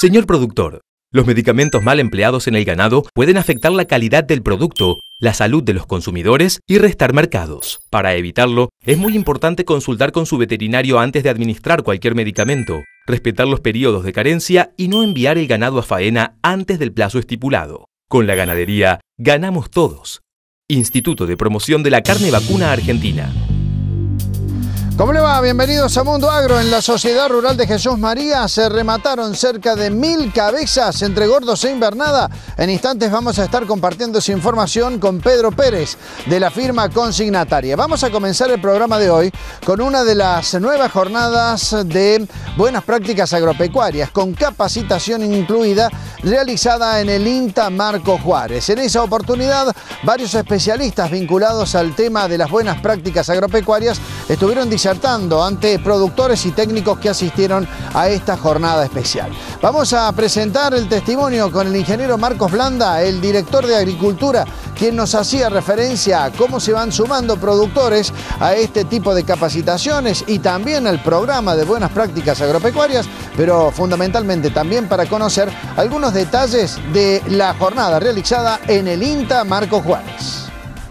Señor productor, los medicamentos mal empleados en el ganado pueden afectar la calidad del producto, la salud de los consumidores y restar mercados. Para evitarlo, es muy importante consultar con su veterinario antes de administrar cualquier medicamento, respetar los periodos de carencia y no enviar el ganado a faena antes del plazo estipulado. Con la ganadería, ganamos todos. Instituto de Promoción de la Carne Vacuna Argentina. ¿Cómo le va? Bienvenidos a Mundo Agro. En la Sociedad Rural de Jesús María se remataron cerca de 1000 cabezas entre gordos e invernada. En instantes vamos a estar compartiendo esa información con Pedro Pérez de la firma consignataria. Vamos a comenzar el programa de hoy con una de las nuevas jornadas de buenas prácticas agropecuarias con capacitación incluida realizada en el INTA Marco Juárez. En esa oportunidad, varios especialistas vinculados al tema de las buenas prácticas agropecuarias estuvieron disertando ante productores y técnicos que asistieron a esta jornada especial. Vamos a presentar el testimonio con el ingeniero Marcos Blanda, el director de Agricultura, quien nos hacía referencia a cómo se van sumando productores a este tipo de capacitaciones y también al programa de buenas prácticas agropecuarias, pero fundamentalmente también para conocer algunos detalles de la jornada realizada en el INTA Marco Juárez.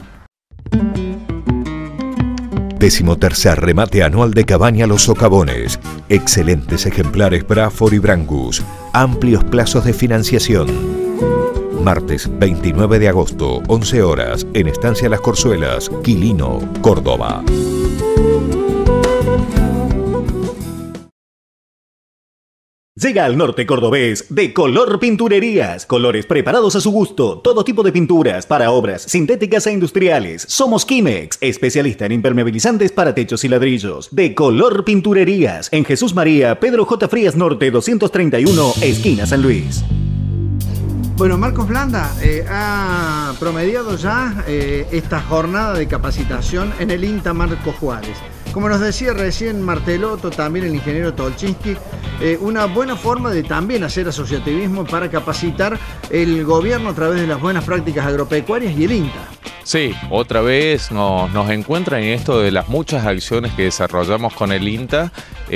13º remate anual de Cabaña Los Socavones. Excelentes ejemplares Braford y Brangus. Amplios plazos de financiación. Martes 29 de agosto, 11 horas, en Estancia Las Corzuelas, Quilino, Córdoba. Llega al norte cordobés de Color Pinturerías. Colores preparados a su gusto. Todo tipo de pinturas para obras sintéticas e industriales. Somos Quimex, especialista en impermeabilizantes para techos y ladrillos. De Color Pinturerías. En Jesús María, Pedro J. Frías Norte 231, esquina San Luis. Bueno, Marcos Blanda ha promediado ya esta jornada de capacitación en el INTA Marco Juárez. Como nos decía recién Martelotto, también el ingeniero Tolchinsky, una buena forma de también hacer asociativismo para capacitar el gobierno a través de las buenas prácticas agropecuarias y el INTA. Sí, otra vez nos encuentran en esto de las muchas acciones que desarrollamos con el INTA,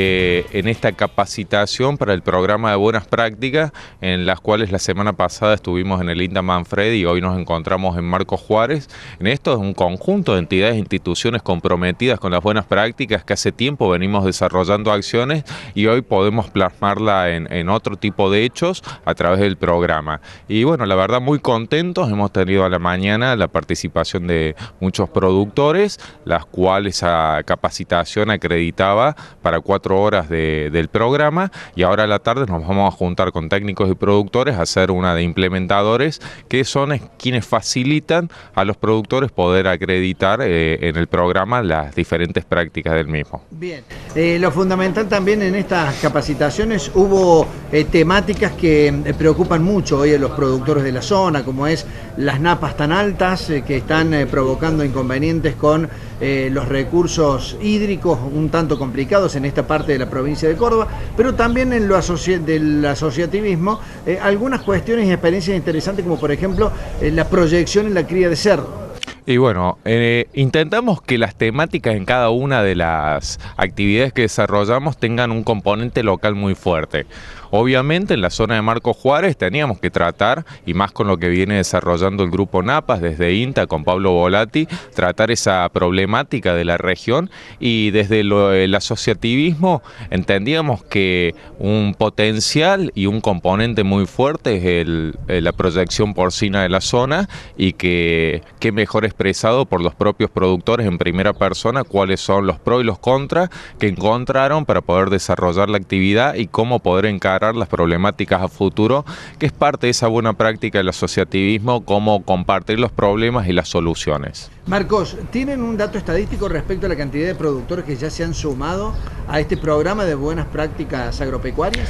en esta capacitación para el programa de buenas prácticas, en las cuales la semana pasada estuvimos en el INTA Manfredi y hoy nos encontramos en Marco Juárez. En esto es un conjunto de entidades e instituciones comprometidas con las buenas prácticas que hace tiempo venimos desarrollando acciones y hoy podemos plasmarla en otro tipo de hechos a través del programa. Y bueno, la verdad muy contentos, hemos tenido a la mañana la participación de muchos productores, las cuales esa capacitación acreditaba para 4 horas del programa, y ahora a la tarde nos vamos a juntar con técnicos y productores a hacer una de implementadores, que son quienes facilitan a los productores poder acreditar en el programa las diferentes prácticas del mismo. Bien, lo fundamental también en estas capacitaciones hubo temáticas que preocupan mucho hoy a los productores de la zona, como es las napas tan altas que están provocando inconvenientes con los recursos hídricos un tanto complicados en esta parte de la provincia de Córdoba, pero también en lo del asociativismo, algunas cuestiones y experiencias interesantes, como por ejemplo la proyección en la cría de cerdo. Y bueno, intentamos que las temáticas en cada una de las actividades que desarrollamos tengan un componente local muy fuerte. Obviamente en la zona de Marco Juárez teníamos que tratar, y más con lo que viene desarrollando el grupo Napas desde INTA con Pablo Volati, tratar esa problemática de la región, y desde el asociativismo entendíamos que un potencial y un componente muy fuerte es la proyección porcina de la zona, y que mejor expresado por los propios productores en primera persona cuáles son los pros y los contras que encontraron para poder desarrollar la actividad y cómo poder encarar las problemáticas a futuro, que es parte de esa buena práctica del asociativismo, cómo compartir los problemas y las soluciones. Marcos, ¿tienen un dato estadístico respecto a la cantidad de productores que ya se han sumado a este programa de buenas prácticas agropecuarias?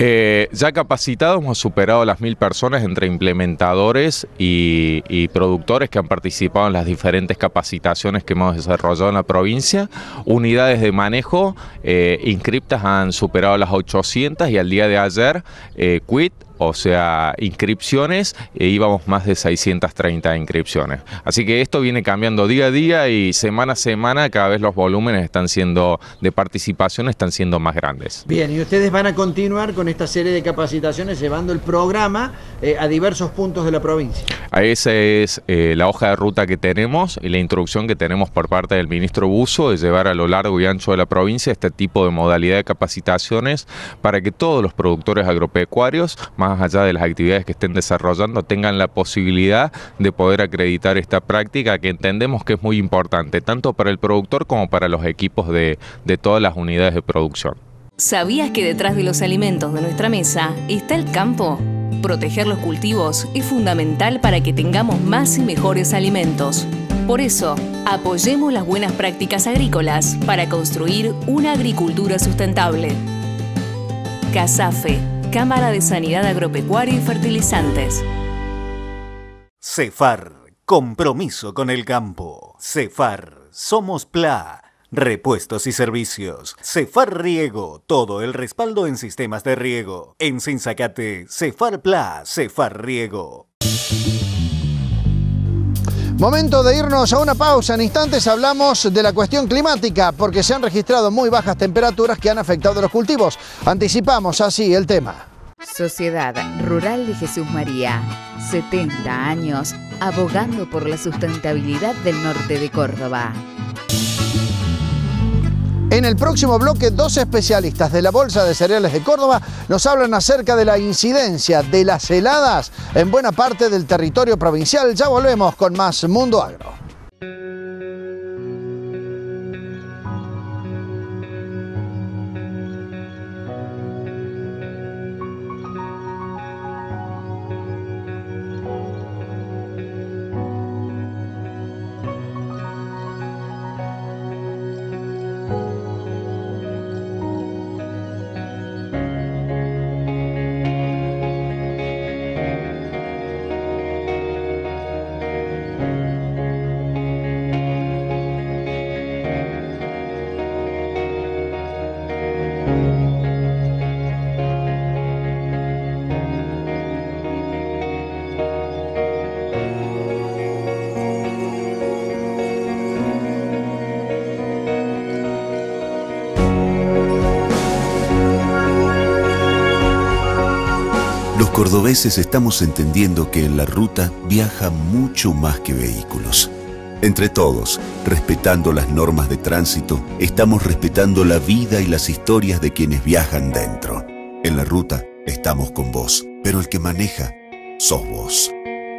Ya capacitados hemos superado las 1000 personas entre implementadores y productores que han participado en las diferentes capacitaciones que hemos desarrollado en la provincia. Unidades de manejo inscriptas han superado las 800, y al día de ayer, Quit o sea, inscripciones, íbamos más de 630 inscripciones. Así que esto viene cambiando día a día y semana a semana cada vez los volúmenes de participación están siendo más grandes. Bien, y ustedes van a continuar con esta serie de capacitaciones llevando el programa a diversos puntos de la provincia. Esa es la hoja de ruta que tenemos y la instrucción que tenemos por parte del ministro Buzo de llevar a lo largo y ancho de la provincia este tipo de modalidad de capacitaciones para que todos los productores agropecuarios, más allá de las actividades que estén desarrollando, tengan la posibilidad de poder acreditar esta práctica que entendemos que es muy importante, tanto para el productor como para los equipos de todas las unidades de producción. ¿Sabías que detrás de los alimentos de nuestra mesa está el campo? Proteger los cultivos es fundamental para que tengamos más y mejores alimentos. Por eso, apoyemos las buenas prácticas agrícolas para construir una agricultura sustentable. CASAFE, Cámara de Sanidad Agropecuaria y Fertilizantes. Cefar, compromiso con el campo. Cefar, somos PLA. Repuestos y servicios. Cefar Riego, todo el respaldo en sistemas de riego. En Sinzacate, Cefar PLA, Cefar Riego. Momento de irnos a una pausa. En instantes hablamos de la cuestión climática, porque se han registrado muy bajas temperaturas que han afectado los cultivos. Anticipamos así el tema. Sociedad Rural de Jesús María, 70 años abogando por la sustentabilidad del norte de Córdoba. En el próximo bloque, dos especialistas de la Bolsa de Cereales de Córdoba nos hablan acerca de la incidencia de las heladas en buena parte del territorio provincial. Ya volvemos con más Mundo Agro. Los cordobeses estamos entendiendo que en la ruta viaja mucho más que vehículos. Entre todos, respetando las normas de tránsito, estamos respetando la vida y las historias de quienes viajan dentro. En la ruta estamos con vos, pero el que maneja sos vos.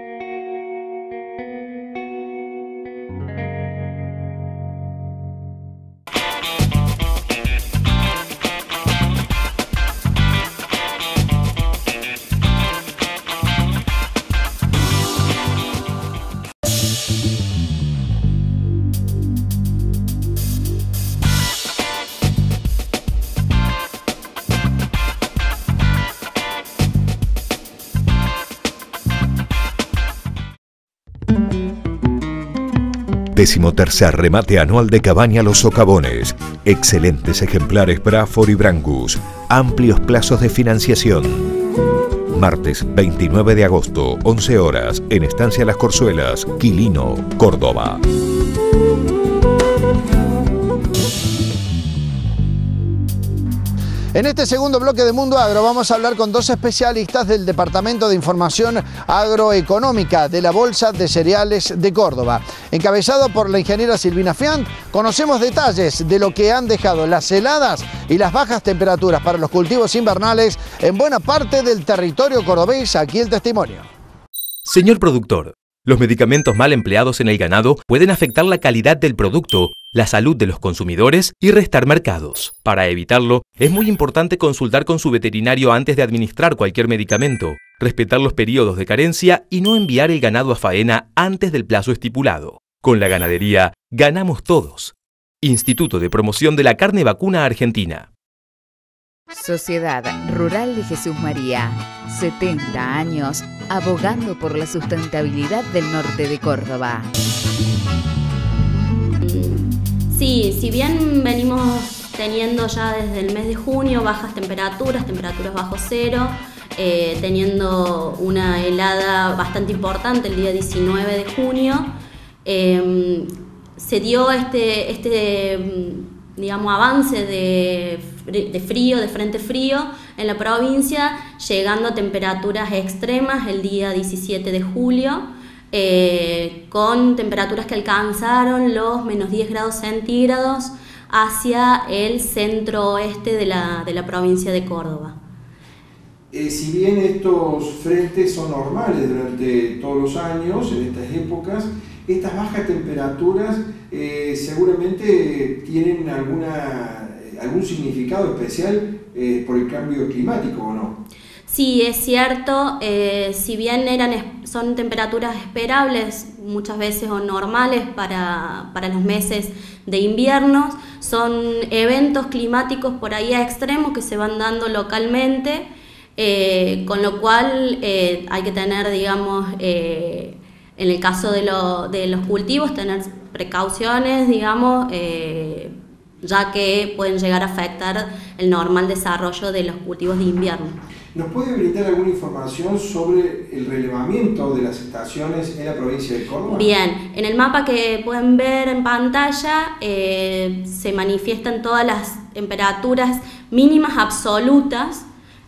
Decimotercer remate anual de Cabaña Los Socavones. Excelentes ejemplares Braford y Brangus. Amplios plazos de financiación. Martes 29 de agosto, 11 horas, en Estancia Las Corzuelas, Quilino, Córdoba. En este segundo bloque de Mundo Agro vamos a hablar con dos especialistas del Departamento de Información Agroeconómica de la Bolsa de Cereales de Córdoba. Encabezado por la ingeniera Silvina Fiant, conocemos detalles de lo que han dejado las heladas y las bajas temperaturas para los cultivos invernales en buena parte del territorio cordobés. Aquí el testimonio. Señor productor, los medicamentos mal empleados en el ganado pueden afectar la calidad del producto, la salud de los consumidores y restar mercados. Para evitarlo, es muy importante consultar con su veterinario antes de administrar cualquier medicamento, respetar los periodos de carencia y no enviar el ganado a faena antes del plazo estipulado. Con la ganadería, ganamos todos. Instituto de Promoción de la Carne Vacuna Argentina. Sociedad Rural de Jesús María, 70 años abogando por la sustentabilidad del norte de Córdoba. Sí, si bien venimos teniendo ya desde el mes de junio bajas temperaturas bajo cero, teniendo una helada bastante importante el día 19 de junio. Se dio digamos, avance de frío, de frente frío en la provincia, llegando a temperaturas extremas el día 17 de julio, con temperaturas que alcanzaron los menos 10 grados centígrados hacia el centro-oeste de la provincia de Córdoba. Si bien estos frentes son normales durante todos los años, en estas épocas, estas bajas temperaturas seguramente tienen algún significado especial por el cambio climático, ¿o no? Sí, es cierto, si bien son temperaturas esperables muchas veces o normales para los meses de invierno, son eventos climáticos por ahí extremos que se van dando localmente, con lo cual hay que tener, digamos, en el caso de los cultivos, tener precauciones, digamos, ya que pueden llegar a afectar el normal desarrollo de los cultivos de invierno. ¿Nos puede brindar alguna información sobre el relevamiento de las estaciones en la provincia de Córdoba? Bien, en el mapa que pueden ver en pantalla se manifiestan todas las temperaturas mínimas absolutas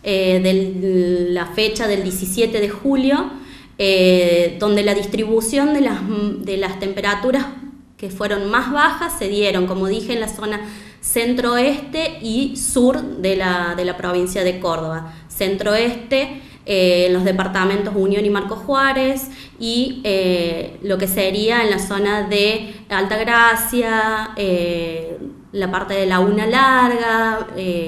de la fecha del 17 de julio, donde la distribución de las temperaturas que fueron más bajas se dieron, como dije, en la zona centro-oeste y sur de la provincia de Córdoba. Centro-oeste, en los departamentos Unión y Marcos Juárez, y lo que sería en la zona de Altagracia, la parte de Laguna Larga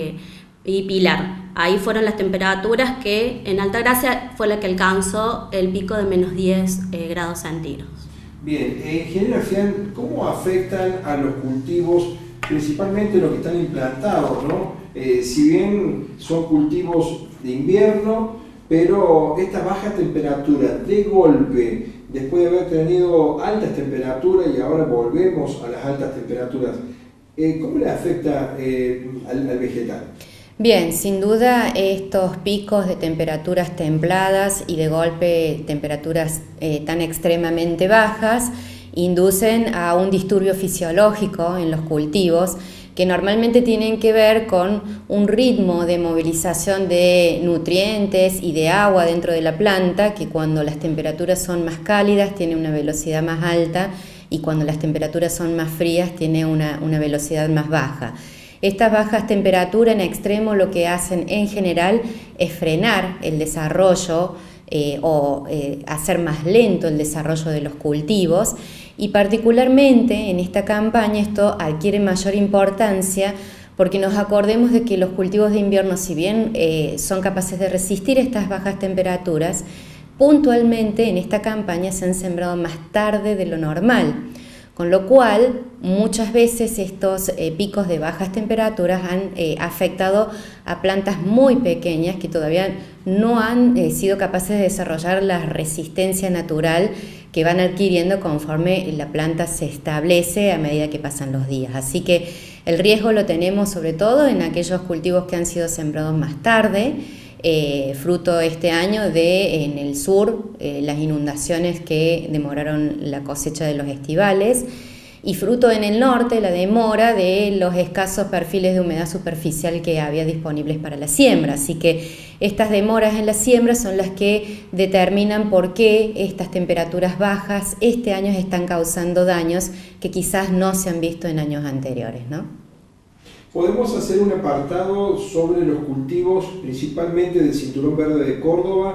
y Pilar. Ahí fueron las temperaturas que en Altagracia fue la que alcanzó el pico de menos 10 grados centígrados. Bien, ingeniera Fian, ¿cómo afectan a los cultivos, principalmente los que están implantados, ¿no? Si bien son cultivos de invierno, pero esta baja temperatura de golpe, después de haber tenido altas temperaturas y ahora volvemos a las altas temperaturas, ¿cómo le afecta al vegetal? Bien, sin duda estos picos de temperaturas templadas y de golpe temperaturas tan extremadamente bajas inducen a un disturbio fisiológico en los cultivos que normalmente tienen que ver con un ritmo de movilización de nutrientes y de agua dentro de la planta, que cuando las temperaturas son más cálidas tiene una velocidad más alta y cuando las temperaturas son más frías tiene una velocidad más baja. Estas bajas temperaturas en extremo lo que hacen en general es frenar el desarrollo o hacer más lento el desarrollo de los cultivos, y particularmente en esta campaña esto adquiere mayor importancia porque nos acordemos de que los cultivos de invierno, si bien son capaces de resistir estas bajas temperaturas, puntualmente en esta campaña se han sembrado más tarde de lo normal. Con lo cual, muchas veces estos picos de bajas temperaturas han afectado a plantas muy pequeñas que todavía no han sido capaces de desarrollar la resistencia natural que van adquiriendo conforme la planta se establece a medida que pasan los días. Así que el riesgo lo tenemos sobre todo en aquellos cultivos que han sido sembrados más tarde, fruto este año de en el sur las inundaciones que demoraron la cosecha de los estivales, y fruto en el norte la demora de los escasos perfiles de humedad superficial que había disponibles para la siembra. Así que estas demoras en la siembra son las que determinan por qué estas temperaturas bajas este año están causando daños que quizás no se han visto en años anteriores, ¿no? Podemos hacer un apartado sobre los cultivos, principalmente del Cinturón Verde de Córdoba,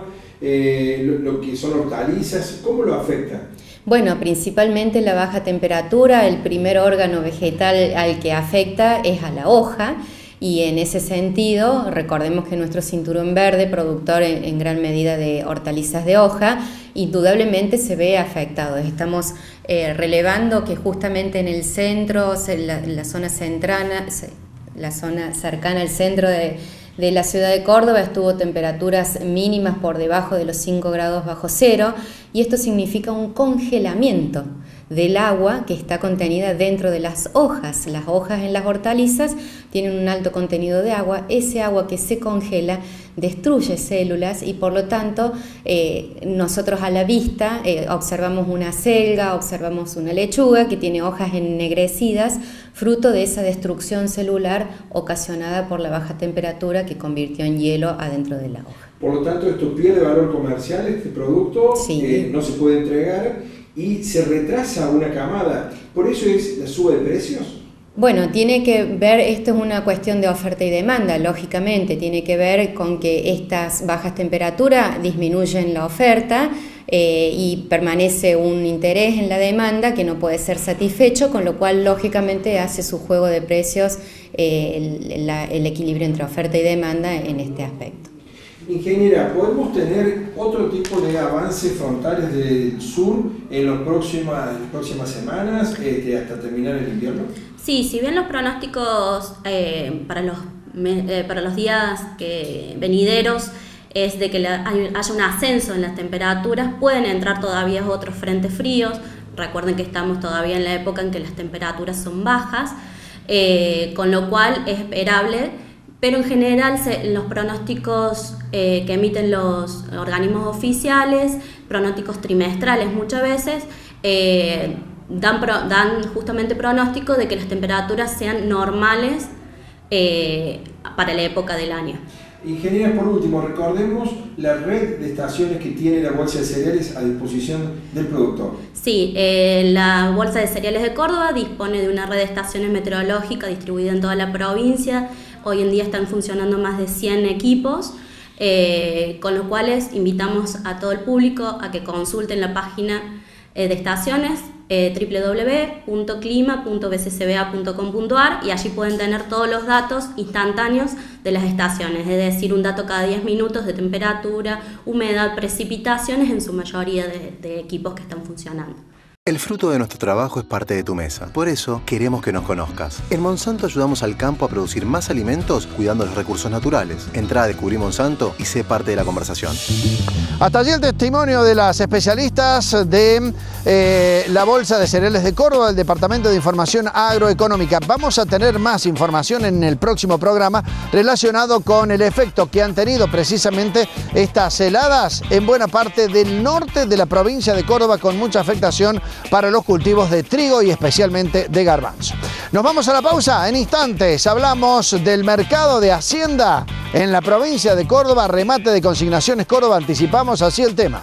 lo que son hortalizas, ¿cómo lo afecta? Bueno, principalmente la baja temperatura, el primer órgano vegetal al que afecta es a la hoja, y en ese sentido, recordemos que nuestro Cinturón Verde, productor en gran medida de hortalizas de hoja, indudablemente se ve afectado. Estamos relevando que justamente en el centro, la zona cercana al centro de la ciudad de Córdoba estuvo temperaturas mínimas por debajo de los 5 grados bajo cero, y esto significa un congelamiento del agua que está contenida dentro de las hojas. Las hojas en las hortalizas tienen un alto contenido de agua. Ese agua que se congela destruye células y por lo tanto nosotros a la vista observamos una selga, observamos una lechuga que tiene hojas ennegrecidas, fruto de esa destrucción celular ocasionada por la baja temperatura que convirtió en hielo adentro de la hoja. Por lo tanto, esto pierde valor comercial, este producto, sí. No se puede entregar y se retrasa una camada. ¿Por eso es la suba de precios? Bueno, tiene que ver, esto es una cuestión de oferta y demanda, lógicamente, tiene que ver con que estas bajas temperaturas disminuyen la oferta y permanece un interés en la demanda que no puede ser satisfecho, con lo cual lógicamente hace su juego de precios el equilibrio entre oferta y demanda en este aspecto. Ingeniera, ¿podemos tener otro tipo de avances frontales del sur en las próximas semanas hasta terminar el invierno? Sí, si bien los pronósticos para los días venideros es de que haya un ascenso en las temperaturas, pueden entrar todavía otros frentes fríos. Recuerden que estamos todavía en la época en que las temperaturas son bajas, con lo cual es esperable, pero en general los pronósticos que emiten los organismos oficiales, pronósticos trimestrales muchas veces, dan justamente pronóstico de que las temperaturas sean normales para la época del año. Ingeniera, por último, recordemos la red de estaciones que tiene la Bolsa de Cereales a disposición del productor. Sí, la Bolsa de Cereales de Córdoba dispone de una red de estaciones meteorológicas distribuida en toda la provincia. Hoy en día están funcionando más de 100 equipos, con los cuales invitamos a todo el público a que consulten la página de estaciones www.clima.bccba.com.ar y allí pueden tener todos los datos instantáneos de las estaciones, es decir, un dato cada 10 minutos de temperatura, humedad, precipitaciones en su mayoría de equipos que están funcionando. El fruto de nuestro trabajo es parte de tu mesa. Por eso queremos que nos conozcas. En Monsanto ayudamos al campo a producir más alimentos cuidando los recursos naturales. Entrá a Descubrir Monsanto y sé parte de la conversación. Hasta allí el testimonio de las especialistas de la Bolsa de Cereales de Córdoba, del Departamento de Información Agroeconómica. Vamos a tener más información en el próximo programa relacionado con el efecto que han tenido precisamente estas heladas en buena parte del norte de la provincia de Córdoba, con mucha afectación para los cultivos de trigo y especialmente de garbanzo. Nos vamos a la pausa. En instantes hablamos del mercado de Hacienda en la provincia de Córdoba, remate de Consignaciones Córdoba. Anticipamos así el tema.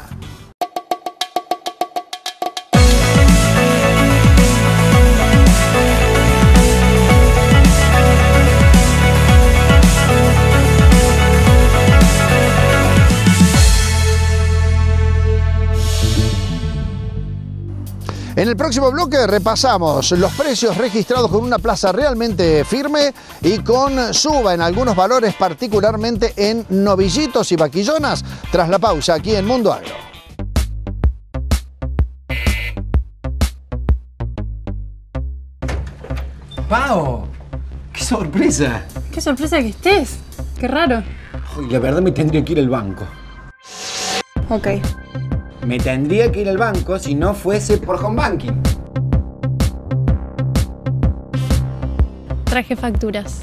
En el próximo bloque repasamos los precios registrados con una plaza realmente firme y con suba en algunos valores, particularmente en novillitos y vaquillonas, tras la pausa aquí en Mundo Agro. ¡Pau! ¡Qué sorpresa! ¡Qué sorpresa que estés! ¡Qué raro! Uy, la verdad me tendría que ir al banco. Ok. Me tendría que ir al banco si no fuese por home banking. Traje facturas.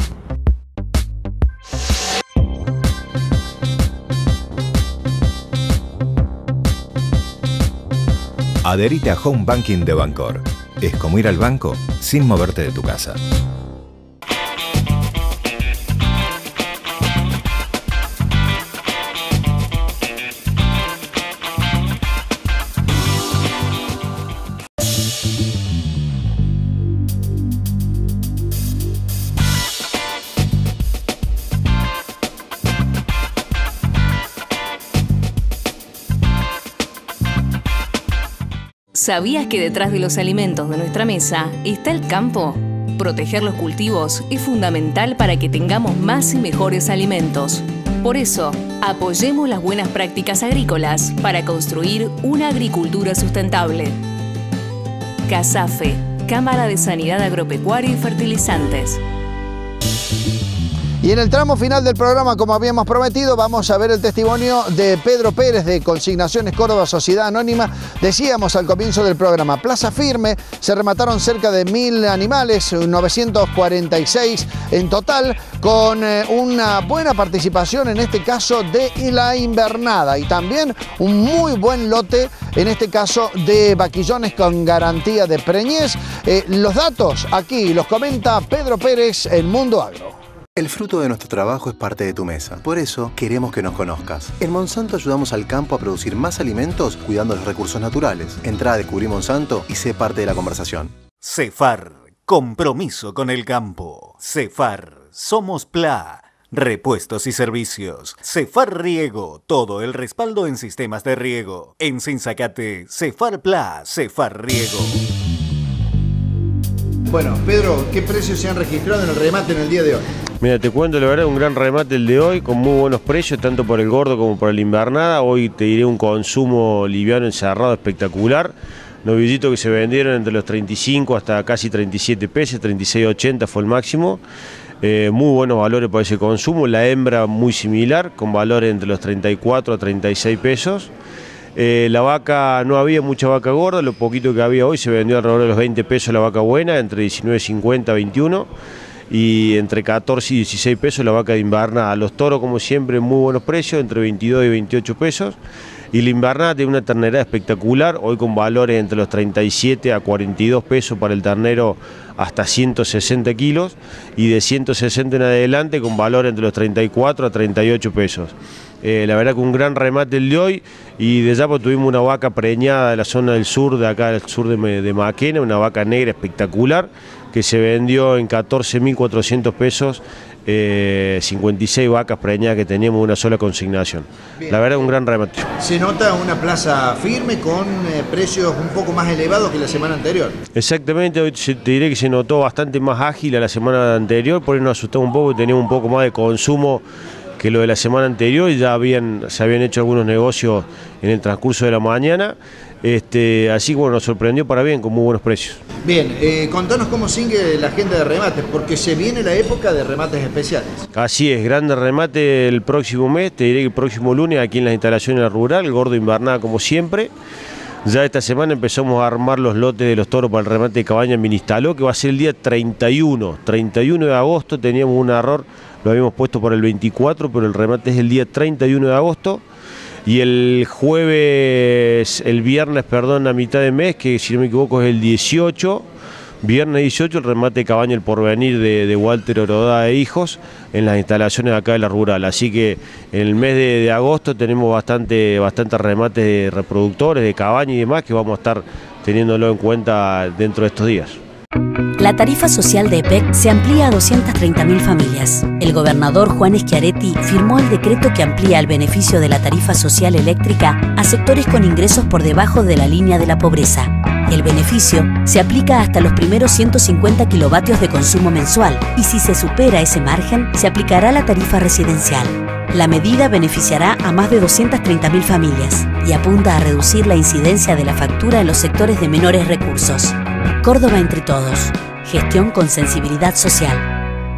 Adherite a Home Banking de Bancor. Es como ir al banco sin moverte de tu casa. ¿Sabías que detrás de los alimentos de nuestra mesa está el campo? Proteger los cultivos es fundamental para que tengamos más y mejores alimentos. Por eso, apoyemos las buenas prácticas agrícolas para construir una agricultura sustentable. CASAFE, Cámara de Sanidad Agropecuaria y Fertilizantes. Y en el tramo final del programa, como habíamos prometido, vamos a ver el testimonio de Pedro Pérez de Consignaciones Córdoba Sociedad Anónima. Decíamos al comienzo del programa, Plaza Firme, se remataron cerca de 1000 animales, 946 en total, con una buena participación en este caso de la invernada y también un muy buen lote, en este caso de vaquillones con garantía de preñez. Los datos aquí los comenta Pedro Pérez en Mundo Agro. El fruto de nuestro trabajo es parte de tu mesa. Por eso queremos que nos conozcas. En Monsanto ayudamos al campo a producir más alimentos cuidando los recursos naturales. Entrá a Descubrí Monsanto y sé parte de la conversación. Cefar, compromiso con el campo. Cefar, somos PLA. Repuestos y servicios. Cefar Riego, todo el respaldo en sistemas de riego. En Sinzacate, Cefar PLA, Cefar Riego. Bueno, Pedro, ¿qué precios se han registrado en el remate en el día de hoy? Mira, te cuento la verdad, un gran remate el de hoy, con muy buenos precios, tanto por el gordo como por la invernada. Hoy te diré un consumo liviano encerrado espectacular. Novillitos que se vendieron entre los 35 hasta casi 37 pesos, 36,80 fue el máximo. Muy buenos valores para ese consumo. La hembra muy similar, con valores entre los 34 a 36 pesos. La vaca, no había mucha vaca gorda, lo poquito que había hoy se vendió alrededor de los 20 pesos la vaca buena, entre 19,50 a 21, y entre 14 y 16 pesos la vaca de invernada. Los toros, como siempre, muy buenos precios, entre 22 y 28 pesos. Y la invernada tiene una ternera espectacular, hoy con valores entre los 37 a 42 pesos para el ternero hasta 160 kilos, y de 160 en adelante con valores entre los 34 a 38 pesos. La verdad que un gran remate el de hoy, y de allá pues tuvimos una vaca preñada de la zona del sur, de acá del sur de Maquena, una vaca negra espectacular, que se vendió en 14.400 pesos, 56 vacas preñadas que teníamos en una sola consignación. Bien. La verdad un gran remate. Se nota una plaza firme con precios un poco más elevados que la semana anterior. Exactamente, hoy te diré que se notó bastante más ágil a la semana anterior, por ahí nos asustamos un poco, teníamos un poco más de consumo que lo de la semana anterior, y ya se habían hecho algunos negocios en el transcurso de la mañana, así que bueno, nos sorprendió para bien, con muy buenos precios. Bien, contanos cómo sigue la agenda de remates, porque se viene la época de remates especiales. Así es, grande remate el próximo mes, te diré que el próximo lunes aquí en las instalaciones de la rural, el gordo invernada como siempre. Ya esta semana empezamos a armar los lotes de los toros para el remate de Cabaña en Ministaló, que va a ser el día 31 de agosto, teníamos un error, lo habíamos puesto para el 24, pero el remate es el día 31 de agosto. Y el viernes, a mitad de mes, que si no me equivoco es el 18, viernes 18, el remate de Cabaña El Porvenir de Walter Orodá e Hijos en las instalaciones de acá de la rural. Así que en el mes de agosto tenemos bastante remate de reproductores, de cabaña y demás, que vamos a estar teniéndolo en cuenta dentro de estos días. La tarifa social de EPEC se amplía a 230.000 familias. El gobernador Juan Schiaretti firmó el decreto que amplía el beneficio de la tarifa social eléctrica a sectores con ingresos por debajo de la línea de la pobreza. El beneficio se aplica hasta los primeros 150 kilovatios de consumo mensual, y si se supera ese margen, se aplicará la tarifa residencial. La medida beneficiará a más de 230.000 familias y apunta a reducir la incidencia de la factura en los sectores de menores recursos. Córdoba entre todos. Gestión con sensibilidad social.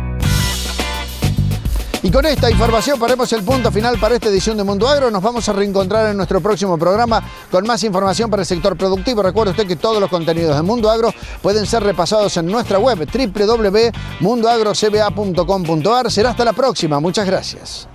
Y con esta información ponemos el punto final para esta edición de Mundo Agro. Nos vamos a reencontrar en nuestro próximo programa con más información para el sector productivo. Recuerde usted que todos los contenidos de Mundo Agro pueden ser repasados en nuestra web www.mundoagrocba.com.ar. Será hasta la próxima. Muchas gracias.